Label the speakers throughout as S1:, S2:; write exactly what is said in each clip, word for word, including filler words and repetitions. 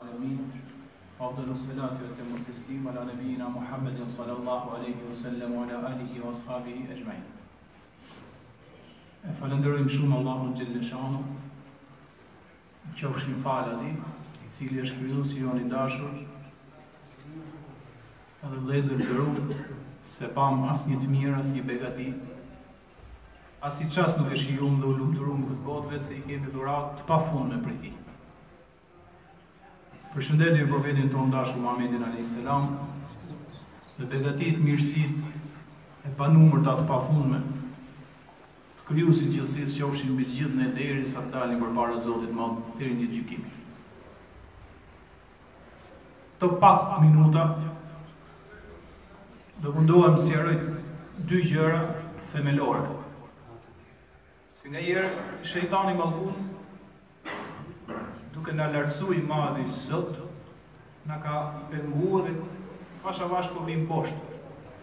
S1: العالمين أفضل الصلاة وأتم التسليم على نبينا محمد صلى الله عليه وسلم وعلى آله وأصحابه أجمعين. Falenderojmë shumë Allahun xhelle shanu, qofshin falë atij, i cili është krijuesi jon i dashur, edhe vëllezër nderuar, se pam asnjë të mirë, asnjë begati, as i çast nuk e shijuam dhe u lumturum këtë botë se i kemi dhuratë të pafundme prej tij. Përshëndetje profetin tonë dashur Muhammedin alayhis salam, dhe begatit, mirësitë e panumërta të pafundme të krijuesit të gjithësisë qofshin mbi të gjithë ne derisa të dalim përpara Zotit të Madh deri në ditën e gjykimit. Të pak minuta do mundohem të sqaroj dy gjëra themelore. Si nga herë shejtani mallkun, duke na lartësuar i madhi Zot, na ka penguar dhe vash avash po vim poshtë.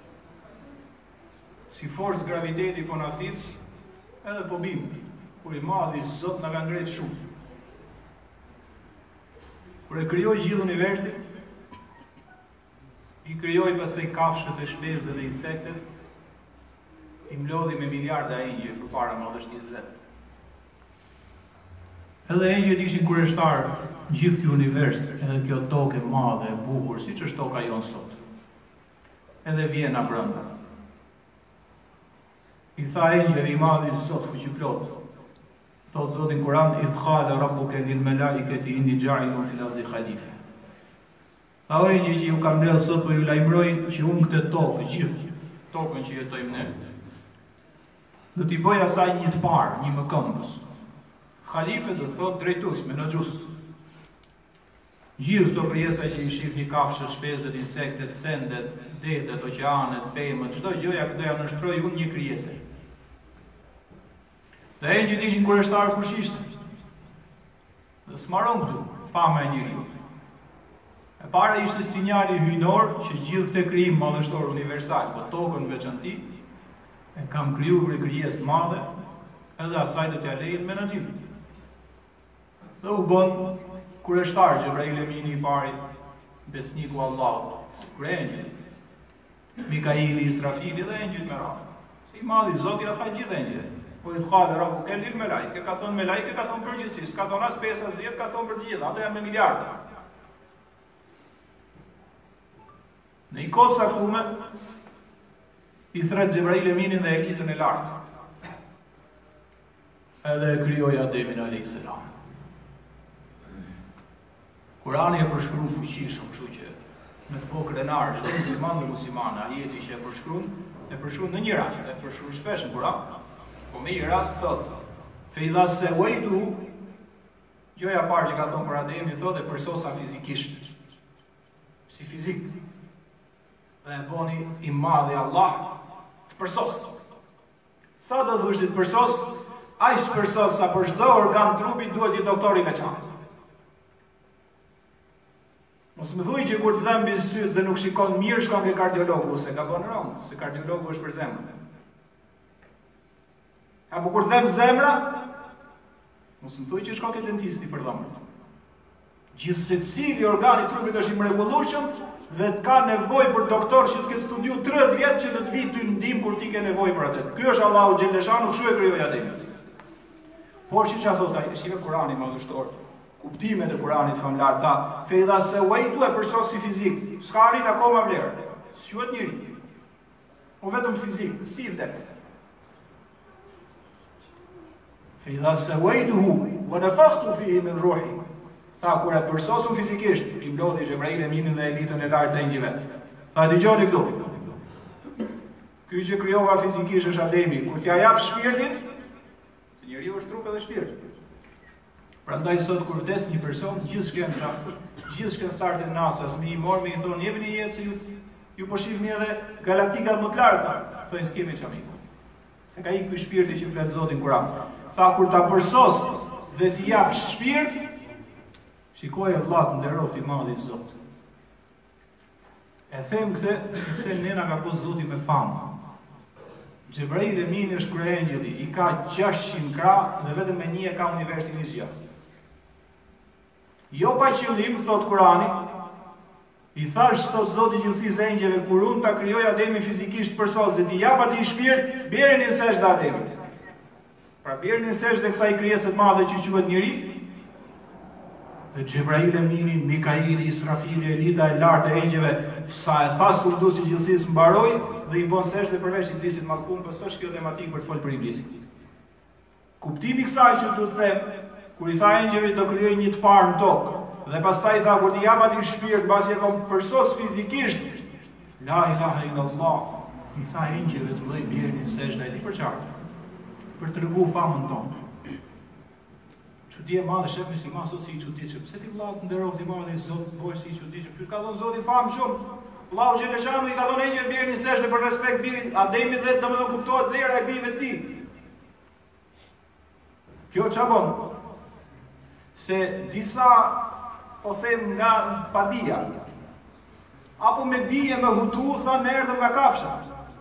S1: Si forcë graviteti po na thith, edhe po bim, kur i madhi Zot na ka ngret shumë. Kur e krijoi gjithë universin, i krijoi pastaj kafshët e shpezë dhe insektet, i mlodhi me miliarda engjëj përpara madhështisë vet. Edhe engjëjt ishin kurioztar gjithë ky univers, edhe kjo tokë e madhe e bukur, siç është toka jonë sot. Edhe Vjena brenda. I tha engjëri i madh i Zot fuqiplot. Thot Zoti në Kur'an: "Idh qala rabbuka lil malaikati inni ja'ilun fil ardi khalifa." Tha engjëj që ju kam mbledhur sot për ju lajmëroj që unë këtë tokë, gjithë tokën që jetojmë ne, do t'i bëj asaj një të parë, një mëkëmbës. Khalife do thot drejtues, menaxhues. Gjithë këto krijesa që i shihni, kafshët, shpezët, insektet, sendet, detet, oqeanet, pemët, çdo gjë ja do ja nështroj unë një krijesë. Dhe engjëjt ishin kurioztar kush ishte. Dhe smaron këtu fama e njeriu. E para ishte sinjali hyjnor që gjithë këtë krijim madhështor universal, po tokën veçanti, e kam krijuar për krijesë madhe, edhe asaj do t'ja lejnë menaxhimit. Dhe u bën kurioztar Xhebrail Emini i pari, besniku Allahut, kur engjëjt, Mikaili, Israfili dhe engjëjt me radhë. Se i madhi Zoti ja tha gjithë engjëjt. Po i thale rabbuka lil malaike, ka thonë malaike, ka thonë përgjithësisht, ka thonë as pesë as dhjetë, ka thonë për gjithë, ato janë me miliarda. Në i kodë saktume, i thret Xhebrail Eminin dhe elitën e lartë. Edhe e krijoi Ademin alayhis salam. Kurani e përshkruan fuqishëm, kështu që me të bë krenar çdo musliman dhe muslimane, ajeti që e përshkruan, e përshkruan në një rast, e përshkruan shpesh në Kur'an. Po me një rast thot, fe idha sawaitu, gjëja e parë që ka thonë për Ademin, thotë e përsosa fizikisht. Si fizik. Dhe e boni i madhi Allah të përsos. Sa do të thush të përsos? Aq përsos sa për çdo organ trupi duhet një doktor i veçantë. Mos më thuaj që kur të dhem mbi sy dhe nuk shikon mirë, shkon ke kardiologu, se ka bën rënd, se kardiologu është për zemrën. Apo kur të dhem zemra, mos më thuaj që shkon ke dentisti për dhomën. Gjithë secili organi i trupit është i mrekullueshëm dhe të ka nevojë për doktor që të ketë studiu tridhjetë vjet që të të vitë ty ndim kur ti ke nevojë për atë. Ky është Allahu xhelle shanu, kështu e krijoi Ademin. Por siç ja thot ai, shive Kurani madhështor. Kuptimet e Kuranit famlar tha, fe idha sawaitu e përsosi fizik, s'ka arrit akoma vlerë. S'quhet njeri. O vetëm fizik, si i vdek. Fe idha sawaituhu wa nafakhtu fihi min ruhi. Tha kur e përsosun fizikisht, i mblodhi Xhebrail Eminin dhe elitën e lartë të engjëjve. Tha dëgjoni këtu. Ky që krijova fizikisht është Ademi, kur t'ja jap shpirtin, se njeriu është trup edhe shpirt. Prandaj sot kur vdes një person, gjithë shkenca, gjithë shkencëtarët e NASA-s më i morën me i thonë, jepini një jetë se ju ju po shihni edhe galaktikat më të larta, thonë skemi çamiku. Se ka ikë ky shpirti që flet Zoti në Kur'an. Tha kur ta përsos dhe t'i jap shpirt, shikoj Allah të nderoft i madh i Zot. E them këtë sepse nena ka po Zoti me famë. Xhebrail Emini është kryengjëlli, i ka gjashtë qind krah dhe vetëm me një e ka universin e zgjatë. Jo pa qëllim, thot Kurani, i thash thot Zoti i gjithësisë engjëve, kur unë ta krijoj Ademin fizikisht përsos dhe t'i jap atij shpirt, bjerën në sejdë Ademit. Pra bjerën në sejdë dhe kësaj krijese të madhe që quhet njeri. Dhe Xhebrail Emini, Mikaili, Israfili, elita e lartë e engjëve, sa e tha Sundusi i gjithësisë mbaroi dhe i bën sejdë përveç Iblisit mallkum, pse është kjo tematikë për të folur për Iblisin. Kuptimi i kësaj që do të them, kur i tha engjëve do krijoj një të parë në tokë, dhe pastaj i tha kur t'i jap atij shpirt, mbasi e kom përsos fizikisht, la ilaha illallah, i tha engjëve të vëllai bjerën në sejdë ai për çfarë? Për të rreguar famën tonë. Çudi e madhe shef si ma sot si i çuditshëm. Pse ti vllau të nderoj ti madhe Zot, bëhesh si i çuditshëm? Ky ka dhënë Zoti famë shumë. Allahu xheleshanu i ka dhënë engjëve bjerën në sejdë për respekt birit Ademit dhe domethënë kuptohet vlera e bijve të tij. Kjo çfarë bën? Se disa, po them nga padia, apo me dije me hutu, thanë erdhëm nga kafsha.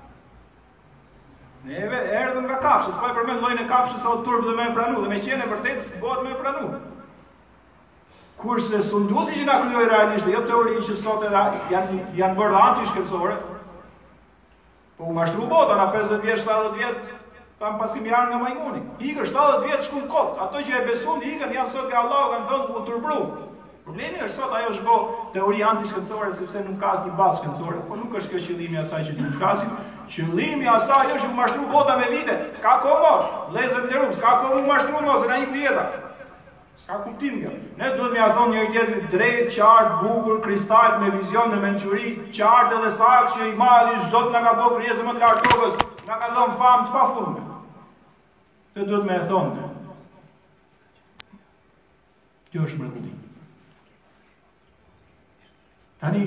S1: Neve erdhëm nga kafsha, s'pa e përmend llojin e kafshës sa o turp dhe me pranu, dhe me qenë e vërtet s'bëhet me pranu. Kurse Sundusi që na krijoi realisht, jo teorinë që sot edhe janë janë bërë anti-shkencore, po u mashtru bota na pesëdhjetë vjeç, shtatëdhjetë vjet, tham pas kemi ardhur nga majmuni. Ikën shtatëdhjetë vjet shkull kot, ato që e besuan ikën janë sot nga Allahu kanë thënë u turbru. Problemi është sot ajo është bo teori anti-shkencore sepse nuk ka asnjë bazë shkencore, po nuk është kjo qëllimi i asaj që ti flasim. Qëllimi i asaj është u mashtru bota me vite. S'ka kohë, vëllezër nderuar, s'ka kohë u mashtru mos na iku jeta. S'ka kuptim kjo. Ne duhet më ia thonë njëri tjetrit drejt, qartë, bukur, kristal me vizion në mençuri, qartë edhe saktë që i madhi Zot na ka bërë krijesë më të lartë tokës, na ka dhënë famë të pafundme. Të duhet më e thonë. Kjo është mrekulli. Tani,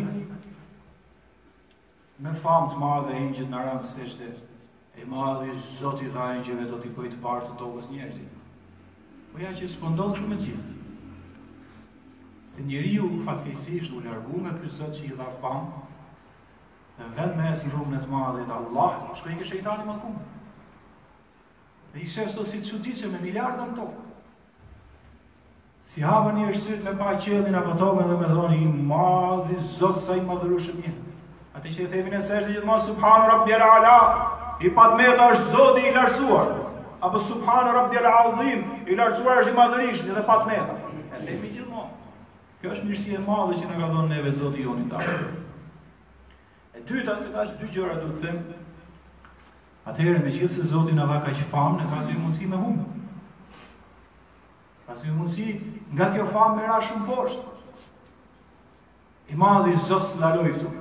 S1: me famë të madhe engjëjt në ranë sejdë, e madhi Zoti tha engjëjve do t'i bëj të parë të tokës njerëzit. Po ja që s'po ndodh kështu me gjithë. Se njeriu fatkeqësisht u largu nga ky Zot që i dha famë, dhe vend me në rrugën e të madhit Allah, shkoi ke shejtani mallkum. Dhe i shef sot si çuditshëm me miliarda në tokë. Si hapën një syt me pa qellin apo tokën dhe me thonë i madhi Zot sa i madhërueshëm je. Atë që e themin e sejdë gjithmonë subhanu rabbiyal ala, i padmeta është Zoti i lartësuar. Apo subhanu rabbiyal azim, i lartësuar është i madhërisht dhe padmeta. E themi gjithmonë. Kjo është mirësia e madhe që na ka dhënë neve Zoti joni ta. E dyta, se tash dy gjëra do të them. Atëherë megjithëse Zoti na dha kaq famë, ne ka si mundësi me humb. Ka si mundësi nga kjo famë me ra shumë poshtë. I madhi Zot ndaloi këtu.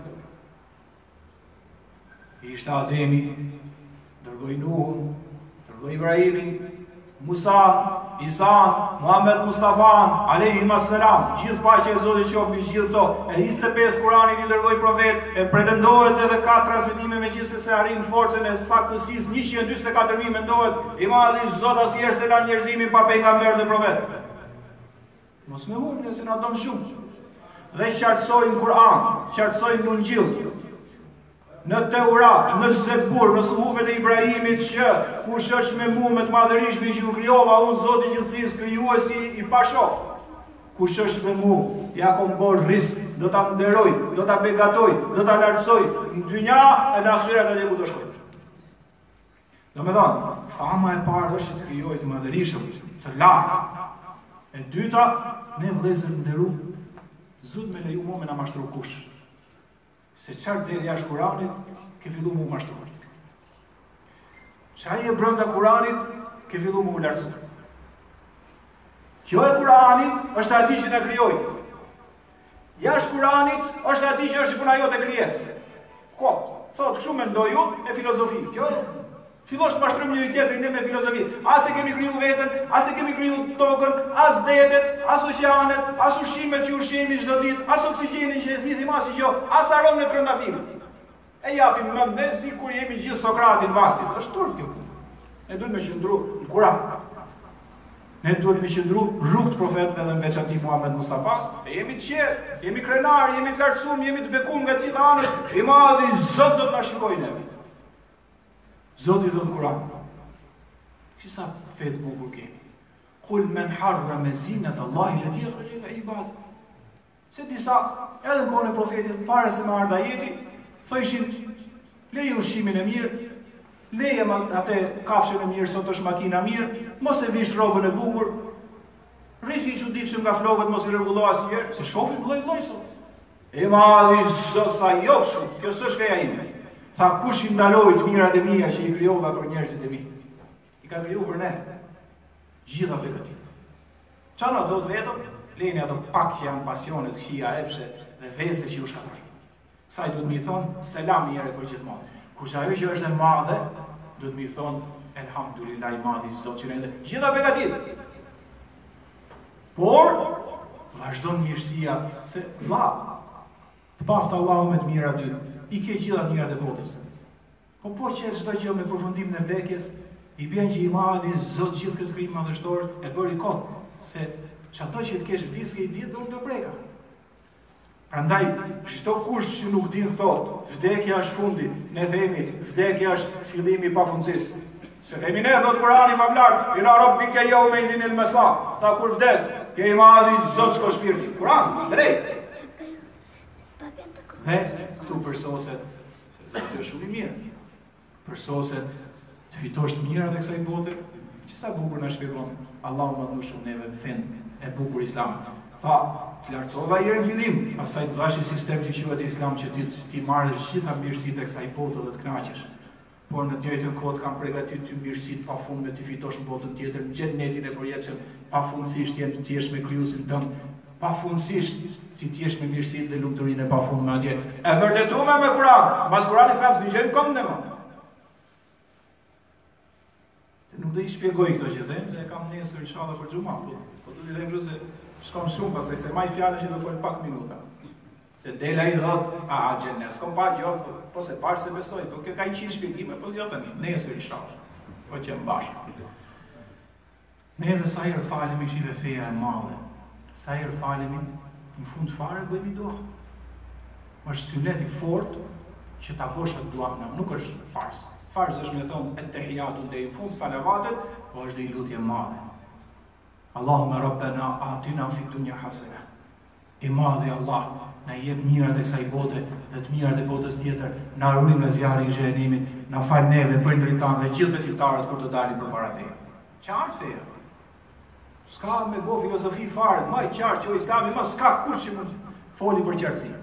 S1: Ishte Ademi, dërgoi Nuhun, dërgoi Ibrahimin, Musa, Isa, Muhammed Mustafa, alayhi salam, gjithë paqja e Zotit qoftë mbi gjithë to. E njëzet e pesë Kurani i dërgoi profet, e pretendohet edhe ka transmetime megjithëse se arrin forcën e saktësisë njëqind e njëzet e katër mijë mendohet, i madhi Zot asnjëherë se la njerëzimin pa pejgamber dhe profet. Mos me humb nëse na don shumë. Dhe qartësojnë Kur'an, qartësojnë në Ungjil, në Teurat, në Zebur, në suhufet e Ibrahimit që kush është me mua me të madhërishmi që u krijova unë Zoti i gjithësisë, krijuesi i pashok. Kush është me mua, ja kom bërë rizq, do ta nderoj, do ta begatoj, do ta lartësoj në dynja e në ahiret atë ku do shkoj. Domethënë, fama e parë është të krijoj të madhërishëm, të lartë. E dyta, ne vëllezër nderuar, Zot me leju mua me na mashtru kush. Se qarë del jashtë Kuranit, ke fillu mu mashtru. Qaj e brenda Kuranit, ke fillu mu lartësu. Kjo e Kuranit është ati që në krijoj. Jashtë Kuranit është ati që është i puna jo të krijes. Ko? Thot, kështu me ndoj ju e filozofi. Kjo fillosh të mashtrum njëri tjetrin me filozofi. As e kemi kriju veten, as e kemi kriju tokën, as detet, as oqeanet, as ushqimet që ushqemi çdo ditë, as oksigjenin që e thithim as gjë, as aromen e trëndafirit. E japim mend si kur jemi gjithë Sokratin vaktit. Është turp kjo. Ne duhet me qëndru në Kur'an. Ne duhet me qëndru rrugt profetëve dhe në veçanti Muhammed Mustafas. E jemi të qetë, jemi krenar, jemi të lartësuar, jemi të bekuar nga gjithë anët. I madhi Zot do të na shikojë neve. Zoti thot në Kur'an. Çisa fet bukur kemi. Kull men harrama zinata Allahi allati akhraja lil ibad. Se disa, edhe në kohën e profetit, para se më ardha jeti, thëshin, leje ushqimin e mirë, leje atë kafshën e mirë, sot është makina mirë, mos e vish rrobën e bukur, rrisi i çuditshëm nga flokët, mos i rregullo asnjëherë, se shohin lloj-lloj sot. E madhi Zot tha, jo kështu, kjo s'është feja ime. Tha, kush i ndaloi të mirat e mia që i krijova për njerëzit e mi? I ka kriju për ne. Gjitha begatit. Qa na thot vetëm? Lejni ato pak që janë pasionet, këqija, epshe dhe vese që ju shkatër. Kësaj duhet mi thonë, selam njëre për gjithmonë. Kurse ajo që është e madhe, duhet mi thonë, elhamdulillah i madhi Zot që ne dhe gjitha begatit. Por, vazhdon mirësia, se la, të paftë Allahu me të mira dy, i ke gjitha të mirat e botës. Po po që e çdo gjë me përfundim në vdekjes, i bjen që i madhi Zot gjithë këtë krijim madhështor e bëri kot, se çato që të kesh vdisë ke i ditë do të preka. Prandaj çdo kush që nuk din thot, vdekja është fundi, ne themi vdekja është fillimi i pafundësisë. Se themi ne thot Kurani më lart, ila rabbika yawma idhin al-masaq, ta kur vdes, ke i madhi Zot shko shpirti. Kurani, drejt. Dhe këtu përsoset se Zoti është shumë i mirë. Përsoset të fitosh të mirat e kësaj bote, që sa bukur na shpjegon Allahu më dhënë shumë neve fen e bukur Islam. Tha, të lartësova i në fillim, pastaj të dhash një sistem që quhet Islam që ti ti marrësh gjitha mirësitë e kësaj bote dhe të kënaqesh. Por në të njëjtën kohë kam përgatitur ty mirësitë pafundme të fitosh në botën tjetër, në xhenetin e përjetshëm, pafundësisht jenë të jesh me krijuesin tënd, pafundësisht ti të jesh me mirësitë dhe lumturinë e pafundme atje. E vërtetuar me Kur'an, mbas Kur'anit tham se gjën kom ne më. Nuk do i shpjegoj këto që them, se e kam nesër inshallah për xhuman, po po do t'i them se shkon shumë pastaj se maj fjalën që do fol pak minuta. Se dela i thot, a a xhenes, s'kam pa gjë, po se bash se besoj, po kjo ka një qind shpjegime, po jo tani, nesër inshallah. Po që mbash. Ne dhe sa herë falemi shive feja e madhe. Sa herë falemi, në fund fare bëjmë dua. Është synet i fortë që ta bësh atë dua, nuk është fars. Farz është me thonë e tehijatu dhe i fund salavatet, po është dhe i lutje madhe. Allahume Rabbena atina fi dunja hasene. I madhe Allah, na jep mirat e kësaj bote dhe të mirat e botës tjetër, na ruaj nga zjarri i xhenemit, na fal neve, prindrit tanë dhe gjithë besimtarët kur të dalin përpara teje. Qartë feja. S'ka me bo filozofi fare, më i qartë që o Islami, më s'ka kush që mund foli për qartësi.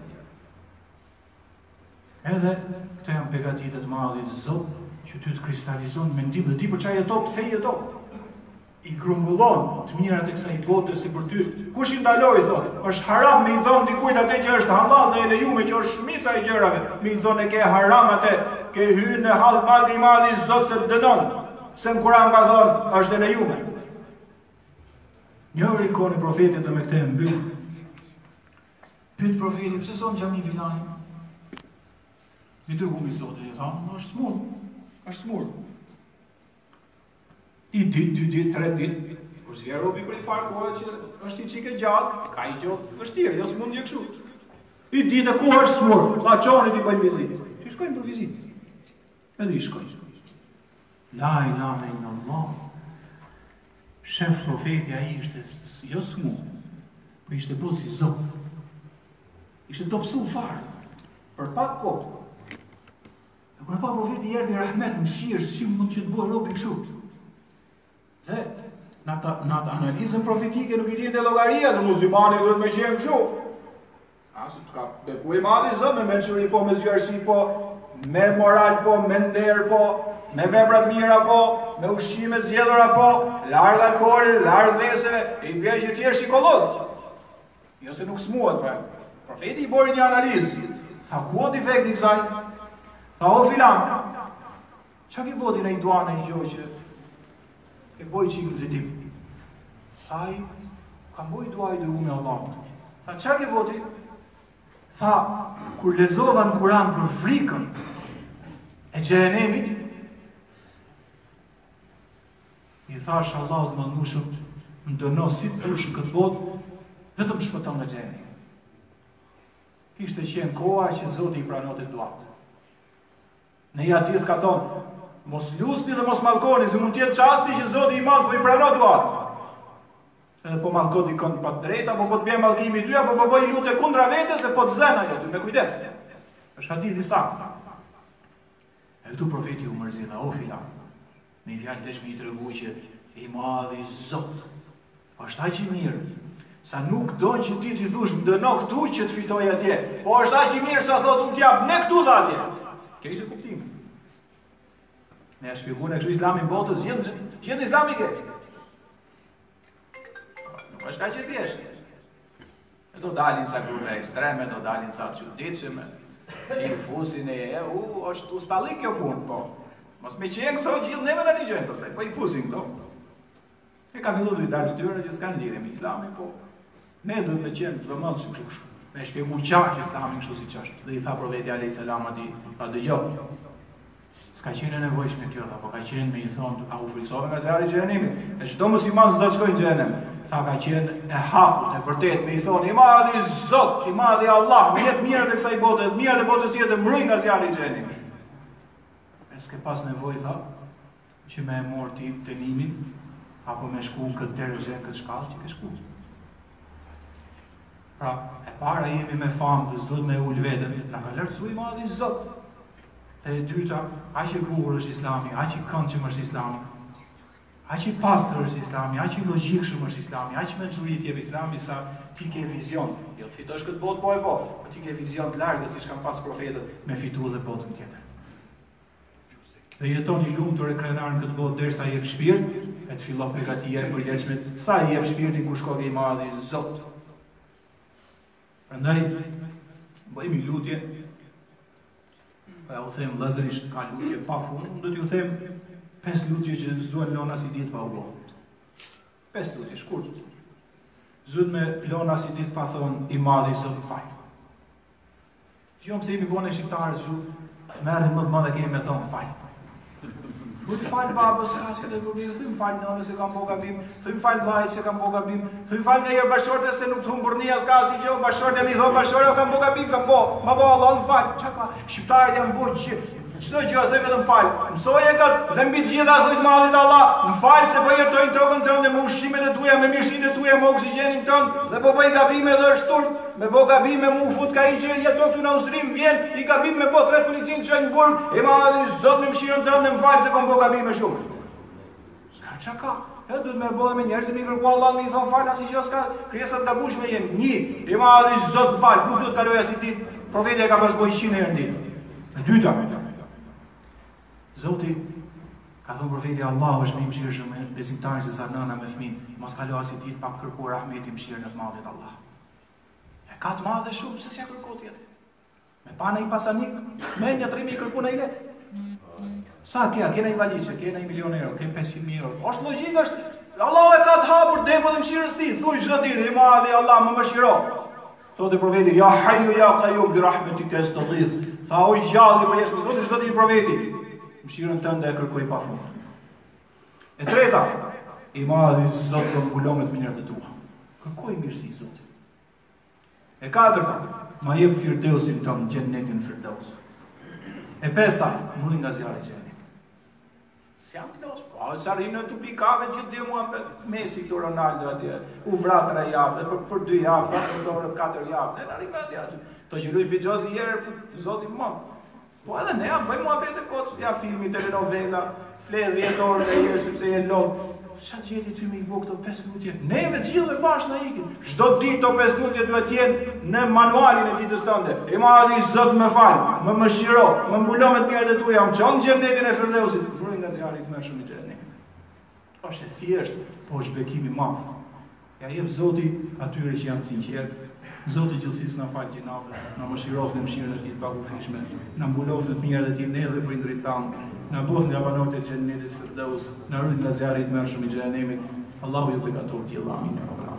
S1: Edhe këto janë begatitet madhe të Zot që ty të kristalizon mendim dhe ti për çaj jeto, pse jeto? I grumbullon të mirat e kësaj bote si për ty. Kush i ndaloi thot? Është haram me i dhon dikujt atë që është halal dhe e lejuar që është shumica e gjërave. Me i dhon e ke haram atë, ke hyrë në hall madh i madh i Zot se dënon. Se në Kur'an ka thonë është e lejuar. Njëri kohën e profetit dhe me këtë e mbyll. Pyet profeti, pse son xhami Bilani? Mi dërgu mi Zotit, e thamë, është smur, është smur. I dit, dy dit, tre dit, kur si e robi për i farë kohë që është i qike gjatë, ka i gjotë vështirë, jo s'mund një këshu. I dit e ku është smur, la qonit i bëjnë vizitë. Që i shkojnë për vizitë. Edhe i shkojnë. La ilaha illallah. Shef profeti a i ishte, jo smur, po ishte bërë si Zot. Ishte dopsu farë, për pak kohë. Kur pa profeti erdhi rahmet, mëshirë, si mund që të bëjë robi kështu. Dhe në atë analizën profetike nuk i dinë të llogaria se muslimani duhet me qenë kështu. Asë të ka beku i madhi Zot me mençuri po, me zgjerësi po, me moral po, me nder po, me vepra të mira po, me ushqime të zgjedhura po, larg alkoolit, larg dheseve, i bie që ti je psikolog. Jo se nuk smuhet pra. Profeti i bëri një analizë. Tha ku është efekti i kësaj? Tha o filan, qa ke bodi në i duane i gjoj që e boj qikë në zitim? Tha i, ka boj dua i dërgu me Allah. Tha qa ke bodi? Tha, kur lezova në Kur'an për frikën e xhenemit, i thash Allah të më nushëm, më dëno si të pushën këtë botë, dhe të më shpëton në xhenem. Kishte qenë koha që Zoti i pranonte duat. Në i hadith ka thonë, mos lusni dhe mos mallkoni, se mund tjetë qasti që Zoti i madh po i pranon duat. edhe po mallkon dikon pa drejt, apo po të bie mallkimi ty, apo po bëj lutje kundra vetes se po të zën ajo ty, me kujdes. Është hadith i saktë. E këtu profeti u mërzi dha, o filan, me i fjalë desh me i tregu që i madhi Zot, është aq i mirë, sa nuk do që ti t'i thush më dëno këtu që të fitoj atje, po është aq i mirë sa thot unë t'jap ne këtu dhe atje. Ke ishte kuptimi. Ne e shpjeguar e kështu Islamin botës, gjithë gjithë Islami ke. Nuk është kaq e thjeshtë. E do dalin sa grupe ekstreme, do dalin sa të çuditshme. Ti fusin e e, u, është ustallik kjo punë, po. Mos me qenë këto gjithë neve në ligjën, pastaj, po i fusin këto. E ka filluar të dalë tyre që s'kan lidhje me Islamin, po ne duhet të qenë të vëmendshëm kështu kështu. Me shpjegu qartë Islamin kështu siç është. Dhe i tha profeti alayhis salam atij, "Pa dëgjoj. S'ka qenë e nevojshme kjo, apo ka qenë me i thonë, a u friksove nga zjarri i xhenemit? E çdo musliman s'do të shkojë në xhenem." Tha ka qenë e hapur, e vërtet me i thonë, "I madhi Zot, i madhi Allah, më jep mirë të kësaj bote, të mirë të botës tjetër, mbroj nga zjarri i xhenemit." E s'ke pas nevojë tha që me e morë ti tenimin, apo me shku në këtë derëzhe, në këtë shkallë që ke shku. Pra, e para jemi me famë dhe s'duhet me ullë vetën, na ka lartësu i madhi Zot. Dhe e dyta, aq i bukur është Islami, aq i këndshëm është Islami, aq i pastër është Islami, aq i logjikshëm është Islami, aq me xhurit jep Islami sa ti ke vizion. Jo të fitosh këtë botë po e po, po ti ke vizion të largët siç kanë pas profetët me fitu edhe botën tjetër. Dhe jeton i lumtur e krenar në këtë botë derisa i jep shpirt, e të fillon përgatitja e përjetshme, sa i jep shpirtin kur shkon i madhi Zot. Prandaj bëjmë lutje. Pa ja u them vëllazërisht, ka lutje pa fund, unë do t'ju them pesë lutje që s'duan lona si ditë pa u bë. Pesë lutje shkurt. Zot me lona si ditë pa thon i madhi Zot fal. Jo pse jemi vonë shqiptarë, merrin më të madhe kemi me thon fal. Nuk fal babës, as edhe kur i them fal nënës se kam bërë gabim, them fal vllajt se kam bërë gabim, them fal nga herë bashortë se nuk të humbërnia s'ka asgjë gjë, bashortë mi thon bashortë kam bërë gabim, kam bërë, ma bëu Allah më fal. Çka ka? Shqiptarët janë bërë që çdo gjë them vetëm fal. Mësoje gat dhe mbi të gjitha thojt madhit Allah, më fal se po jetojnë tokën tënde me ushqimet e tuaja, me mirësinë e tuaja, me oksigjenin tënd dhe po bëj gabime dhe është turp, me bë gabime mu fut ka i që jeton këtu në Austrim vjen, i gabim me po thret policin të çojnë në burg, e madhi Zot me mëshirën tënde më fal se kam bë gabime shumë. S'ka çka ka. E duhet me bëhe me njerëz që mi kërku Allah me i thon fal asnjë gjë s'ka, krijesat gabueshme jenë. Një, i madhi Zot fal, nuk duhet kaloj as i ditë, profeti e ka pas bëj qind herë në ditë. E dyta, Zoti ka thënë profeti Allahu është më i mëshirshëm me besimtarin se sa nëna me fëmijë, mos kalo as i ditë pa kërkuar rahmetin mëshirën e të madhit Allah. E ka të madhe shumë se s'ja kërkot jetë. Me pana i pasanik, me një trimi i kërku në i le. Sa kja, kena i valiqe, kena i milion euro, kena pesëqind mijë euro. Është logjik, është, Allahu e ka të hapur depot e mëshirës ti, thuj çdo ditë, i madhi Allah më mëshiro. Thotë profeti, ja hayyu ya qayyum bi rahmetika astaghith. Tha o i gjalli për jeshtë, thotë çdo ditë profeti, mëshirën tënde e kërkoj pafund. E treta, i madhi Zot të mbulon me të mirët e tua. Kërkoj mirësi Zotit. E katërta, ma jep firdausin tonë, xhennetin firdaus. E pesta, mbuj nga zjarri i xhenemit. S'jam plos, po sa rrim në tupikave gjithë dhe mua Messi këtu Ronaldo atje. U vra tre javë, dhe për, për dy javë, për dorë katër javë, ne na rrim atje aty. To që luaj Bixhozi herë, Zoti më. Po edhe ne bëjmë muhabete kot, ja filmi, telenovela, fle dhjetë orë dhe herë sepse je lot. Sa gjeti ty me i bo këto pesë minutje? Neve gjithë dhe bashkë na ikin. Çdo ditë to pesë minutje duhet të jenë në manualin e ditës tënde. I madhi Zot më fal, më mëshiro, më mbulo me të mirat e tua, më çon xhenetin e firdausit, vroj nga zjarri i tmerrshëm i xhenemit. Është e thjeshtë, po është bekim i madh. Ja jep Zoti atyre që janë sinqertë. Zoti i gjithësisë na fal gjinave, na mëshiroft me mëshirën e tij të pagufishme, na mbuloft me të mirat e tij ne dhe prindrit tanë. Na both nga banorët e xhenetit firdaus, na ruaj nga zjarri i tmerrshëm i xhenemit. Allahu ju beqator ti Allahu.